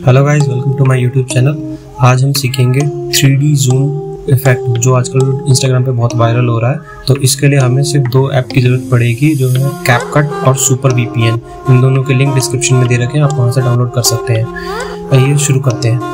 Hello guys, welcome to my YouTube channel. आज हम सीखेंगे 3D जूम इफेक्ट जो आजकल इंस्टाग्राम पे बहुत वायरल हो रहा है। तो इसके लिए हमें सिर्फ दो ऐप की ज़रूरत पड़ेगी, जो है कैपकट और सुपर VPN। इन दोनों के लिंक डिस्क्रिप्शन में दे रखे हैं, आप वहाँ से डाउनलोड कर सकते हैं। आइए शुरू करते हैं।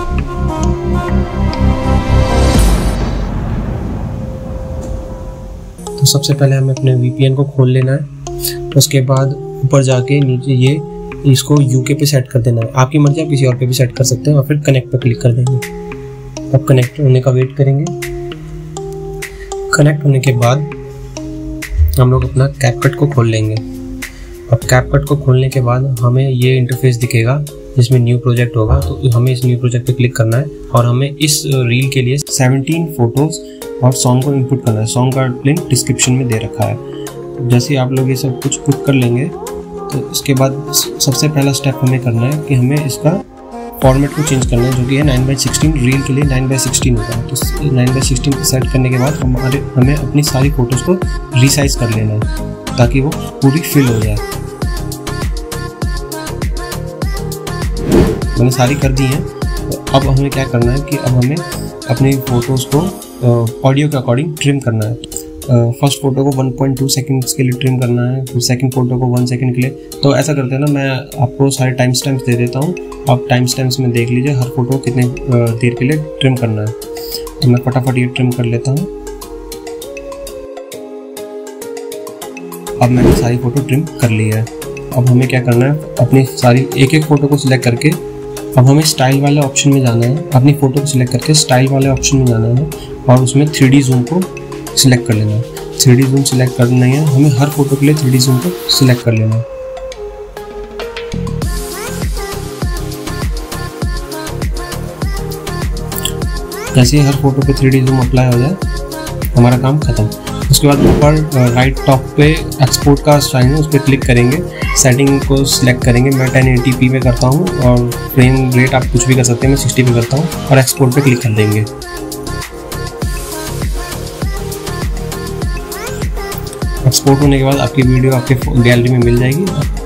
तो सबसे पहले हमें अपने VPN को खोल लेना है। उसके बाद ऊपर जाके नीचे ये इसको UK पे सेट कर देना है। आपकी मर्जी, आप किसी और पे भी सेट कर सकते हैं और फिर कनेक्ट पे क्लिक कर देंगे। अब कनेक्ट होने का वेट करेंगे। कनेक्ट होने के बाद हम लोग अपना कैपकट को खोल लेंगे। अब कैपकट को खोलने के बाद हमें ये इंटरफेस दिखेगा जिसमें न्यू प्रोजेक्ट होगा। तो हमें इस न्यू प्रोजेक्ट पे क्लिक करना है और हमें इस रील के लिए 17 फोटोज और सॉन्ग को इनपुट करना है। सॉन्ग का लिंक डिस्क्रिप्शन में दे रखा है। जैसे आप लोग ये सब कुछ पुट कर लेंगे तो इसके बाद सबसे पहला स्टेप हमें करना है कि हमें इसका फॉर्मेट को चेंज करना है, जो कि है 9:16। रील के लिए 9:16 होगा। तो 9:16 पे सेट करने के बाद हमें अपनी सारी फोटोज़ को रीसाइज कर लेना है ताकि वो पूरी फिल हो जाए। मैंने सारी कर दी हैं। तो अब हमें क्या करना है कि अब हमें अपनी फ़ोटोज़ को ऑडियो के अकॉर्डिंग ट्रिम करना है। फर्स्ट फोटो को 1.2 सेकंड्स के लिए ट्रिम करना है, फिर सेकंड फोटो को 1 सेकंड के लिए। तो ऐसा करते हैं ना, मैं आपको सारे टाइम स्टैम्प्स दे देता हूँ। आप टाइम स्टैम्प्स में देख लीजिए हर फोटो कितने देर के लिए ट्रिम करना है। तो मैं फटाफट ये ट्रिम कर लेता हूँ। अब मैंने सारी फोटो ट्रिम कर ली है। अब हमें क्या करना है, अपनी सारी एक एक फोटो को सिलेक्ट करके अब हमें स्टाइल वाले ऑप्शन में जाना है। अपनी फोटो को सिलेक्ट करके स्टाइल वाले ऑप्शन में जाना है और उसमें 3D जूम को सिलेक्ट कर लेना है। 3D जूम सिलेक्ट करना है, हमें हर फोटो के लिए 3D जूम को सिलेक्ट कर लेना है। जैसे ही हर फोटो पे 3D जूम अप्लाई हो जाए हमारा काम खत्म। उसके बाद ऊपर राइट टॉप पे एक्सपोर्ट का साइन है, उस पर क्लिक करेंगे। सेटिंग को सिलेक्ट करेंगे। मैं 1080p में करता हूँ और फ्रेम रेट आप कुछ भी कर सकते हैं। मैं 60 पे करता हूँ और एक्सपोर्ट पे क्लिक कर देंगे। एक्सपोर्ट होने के बाद आपकी वीडियो आपके गैलरी में मिल जाएगी।